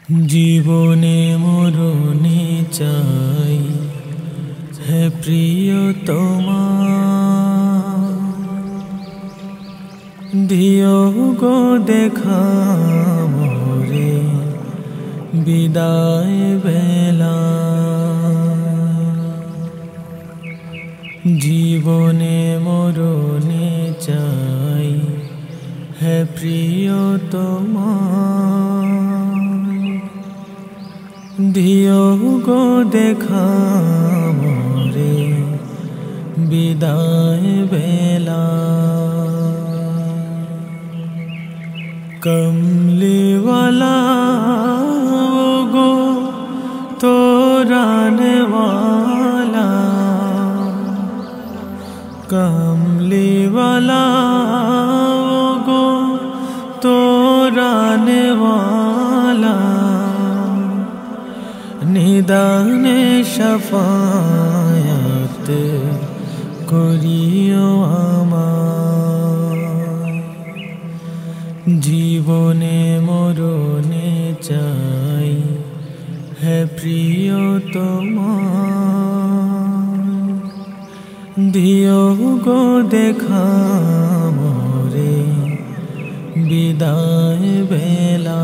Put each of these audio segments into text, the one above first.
জীবনে মরণে চাই হে প্রিয়তমা, দিও গো দেখা মোরে বিদায় বেলা। জীবনে মরণে চাই হে প্রিয়তমা, দিও গো দেখা মোরে বিদায় বেলা। कमलीवाला गो तोराने वाला, कमलीवाला गो तोराने वाला, निदाने शफायत करियो आमार। জীবনে মরণে চাই হে প্রিয়তমা, দিও গো দেখা মোরে বিদায় বেলা।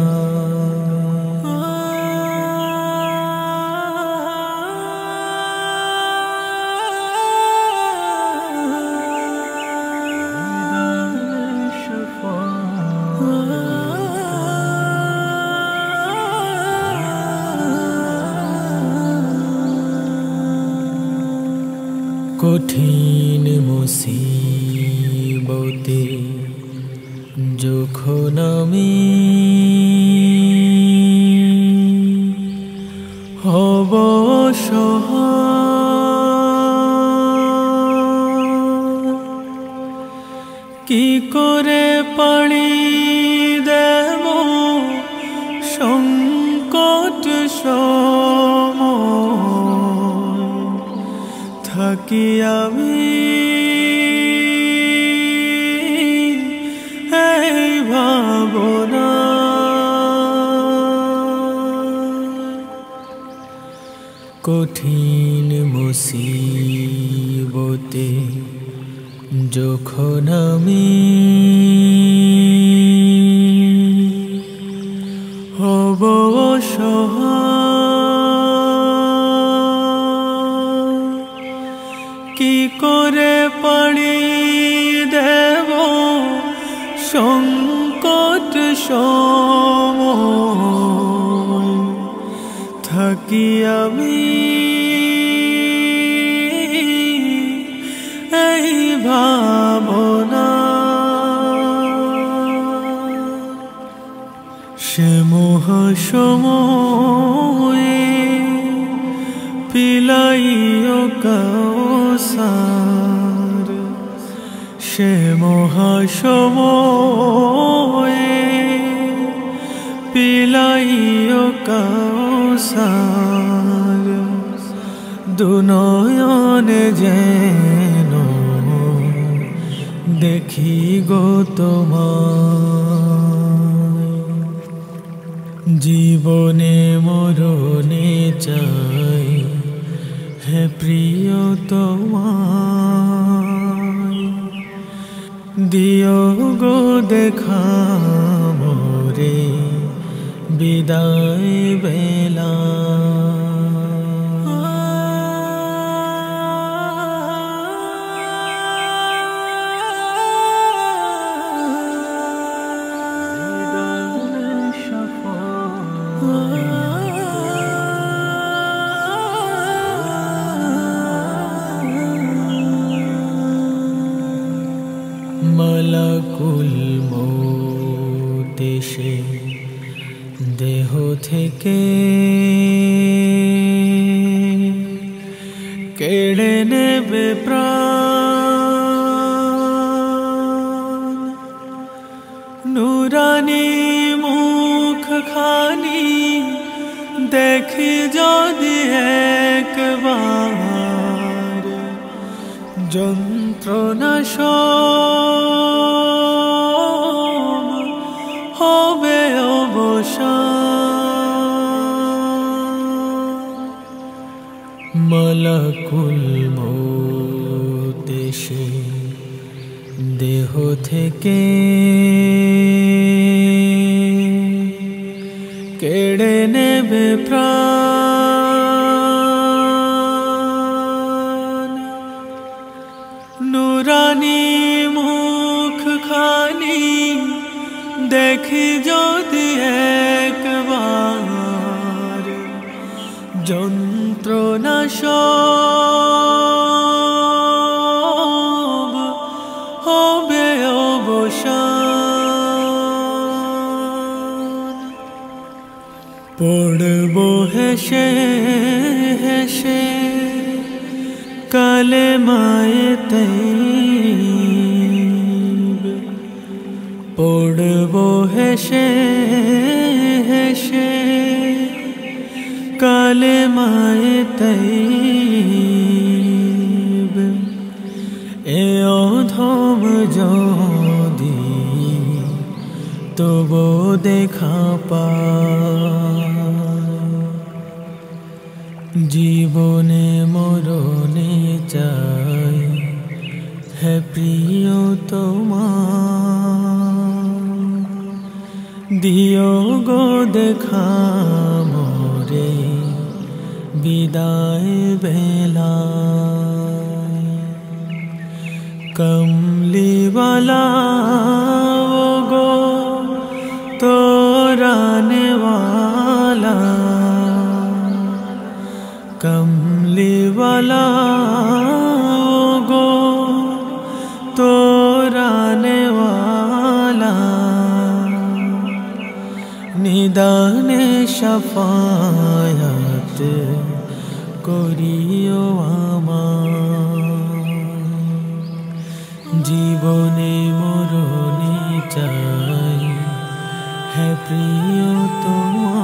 কঠিন মুসিবতে যখন আমি হব সহায়, কি করে পাড়ি দেব সংকট থাকি আমি এই ভাবনা। কঠিন মুসিবতে যখন আমি হব সহায়, কি করে পাড়ি দেব সংকট সময় থাকি আমি এই ভাবনা। সে মহাসময়ে পিলাইও কাউসার, সে মহাসময়ে পিলাইও কাউসার, দুনয়নে যেন দেখি গো তোমায়। জীবনে মরণে চাই হে প্রিয়তমা, দিও গো দেখা মোরে বিদায় বেলা। মালাকুল মউত এসে দেহ থেকে কেড়ে নেবে প্রাণ, নুরানি মুখ খানি দেখি যদি একবার, যন্ত্রণা সব হবে অবসান। মালাকুল মউত এসে দেহ থেকে কেড়ে নেবে প্রাণ। নুরানি মুখখানি দেখি যদি একবার, যন্ত্রণা সব হবে অবসান। পড়ব হেসে হেসে কালেমায়ে তৈয়ব, পড়ব হেসে হেসে কালেমায়ে তৈয়ব। এ অধম যদি তবু দেখা পায়, জীবনে মরণে চাই হে প্রিয়তমা, দিও গো দেখা মোরে বিদায় বেলায়। কমলিওয়ালা ও গো তোরানেওয়ালা, কমলিওয়ালা ও গো তোরানেওয়ালা, নিদানে শাফায়াত করিও আমায়। জীবনে মরণে চাই হে প্রিয়তমা,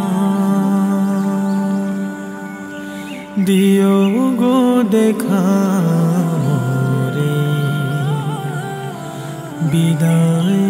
দিও গো দেখা মোরে বিদায়